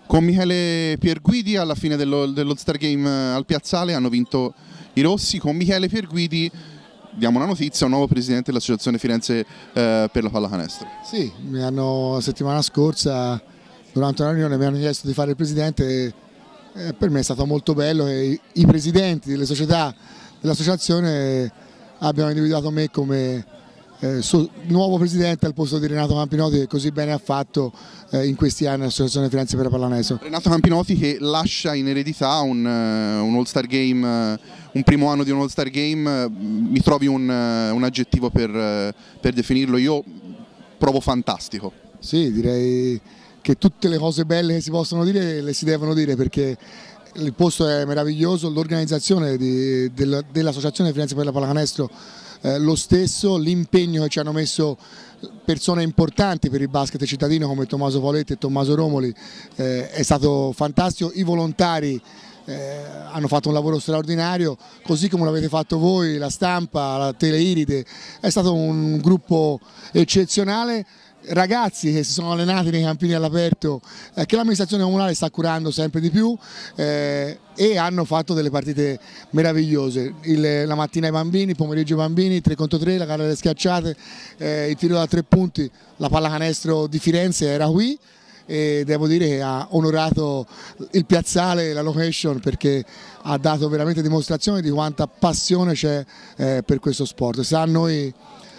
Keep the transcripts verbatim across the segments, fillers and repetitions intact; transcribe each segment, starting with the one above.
Con Michele Pierguidi alla fine dell'All Star Game al Piazzale hanno vinto i rossi. Con Michele Pierguidi diamo una notizia, un nuovo presidente dell'Associazione Firenze eh, per la pallacanestro. Sì, mi hanno, la settimana scorsa durante una riunione mi hanno chiesto di fare il presidente e eh, per me è stato molto bello che i, i presidenti delle società dell'associazione abbiano individuato me come Eh, so, nuovo presidente al posto di Renato Campinotti, che così bene ha fatto eh, in questi anni l'Associazione Firenze per la pallacanestro. Renato Campinotti che lascia in eredità un, uh, un All Star Game, uh, un primo anno di un All Star Game, uh, mi trovi un, uh, un aggettivo per, uh, per definirlo? Io provo fantastico. Sì, direi che tutte le cose belle che si possono dire le si devono dire, perché il posto è meraviglioso, l'organizzazione dell'Associazione Firenze per la pallacanestro Eh, lo stesso, l'impegno che ci hanno messo persone importanti per il basket cittadino come Tommaso Poletti e Tommaso Romoli eh, è stato fantastico, i volontari eh, hanno fatto un lavoro straordinario, così come l'avete fatto voi, la stampa, la Teleiride, è stato un gruppo eccezionale. Ragazzi che si sono allenati nei campini all'aperto eh, che l'amministrazione comunale sta curando sempre di più eh, e hanno fatto delle partite meravigliose. Il, la mattina i bambini, il pomeriggio i bambini, tre contro tre, la gara delle schiacciate, eh, il tiro da tre punti, la pallacanestro di Firenze era qui e devo dire che ha onorato il piazzale, la location, perché ha dato veramente dimostrazione di quanta passione c'è eh, per questo sport. Sa a noi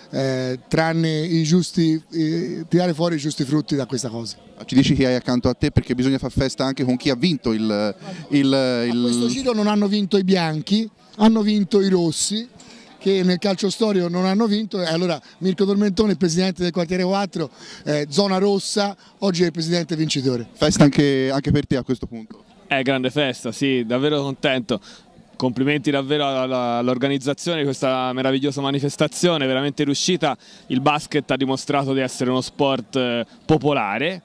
Eh, tranne i giusti, eh, tirare fuori i giusti frutti da questa cosa. Ci dici chi hai accanto a te, perché bisogna far festa anche con chi ha vinto il... il, il... A questo giro non hanno vinto i bianchi, hanno vinto i rossi, che nel calcio storico non hanno vinto, e allora Mirko Tormentone, il presidente del quartiere quattro, eh, zona rossa, oggi è il presidente vincitore. Festa anche, anche per te a questo punto? È grande festa, sì, davvero contento. Complimenti davvero all'organizzazione di questa meravigliosa manifestazione, veramente riuscita. Il basket ha dimostrato di essere uno sport popolare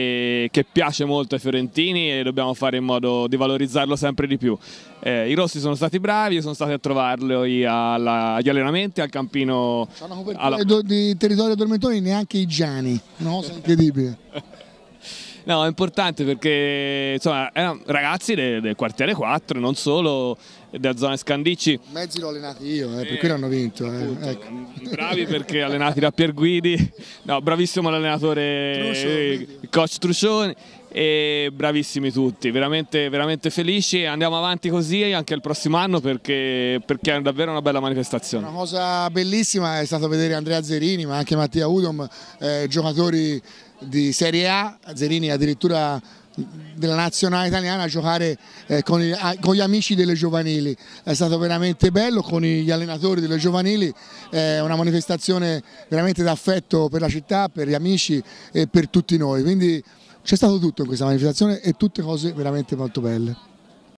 e che piace molto ai fiorentini e dobbiamo fare in modo di valorizzarlo sempre di più. Eh, I rossi sono stati bravi, sono stati a trovarlo alla, agli allenamenti, al campino. C'è una copertura alla... di territorio Tormentoni neanche i Giani, una cosa incredibile. No, è importante perché insomma erano ragazzi del, del quartiere quattro, non solo della zona Scandicci. Mezzi l'ho allenati io, eh, per eh, quello hanno vinto. Eh. Ecco. Bravi perché allenati da Pierguidi, no, bravissimo l'allenatore, eh, il coach Truscioni, e bravissimi tutti, veramente, veramente felici. Andiamo avanti così anche il prossimo anno perché, perché è davvero una bella manifestazione. Una cosa bellissima è stato vedere Andrea Zerini, ma anche Mattia Udom, eh, giocatori di Serie A, Zerini addirittura della nazionale italiana, a giocare eh, con, i, a, con gli amici delle giovanili. È stato veramente bello con gli allenatori delle giovanili, è una manifestazione veramente d'affetto per la città, per gli amici e per tutti noi, quindi c'è stato tutto in questa manifestazione e tutte cose veramente molto belle.